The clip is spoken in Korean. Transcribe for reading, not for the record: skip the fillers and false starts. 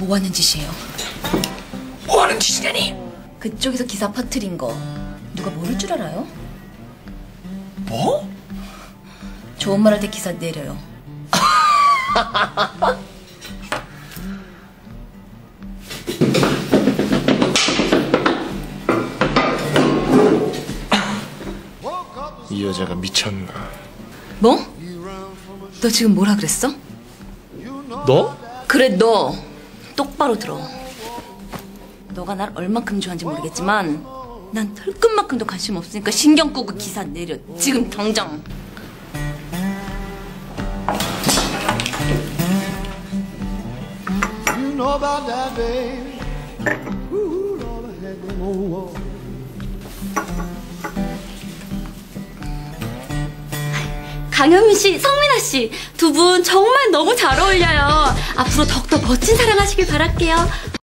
뭐 하는 짓이에요? 뭐 하는 짓이냐니? 그쪽에서 기사 퍼뜨린 거 누가 모를 줄 알아요? 뭐? 좋은 말 할 때 기사 내려요. 이 여자가 미쳤나? 뭐? 너 지금 뭐라 그랬어? 너? 그래, 너 똑바로 들어. 너가 날 얼만큼 좋아하는지 모르겠지만 난 털끝만큼도 관심 없으니까 신경 끄고 기사 내려. 지금 당장. 강현민 씨, 성민아 씨, 두 분 정말 너무 잘 어울려요. 앞으로 더욱더 멋진 사랑 하시길 바랄게요.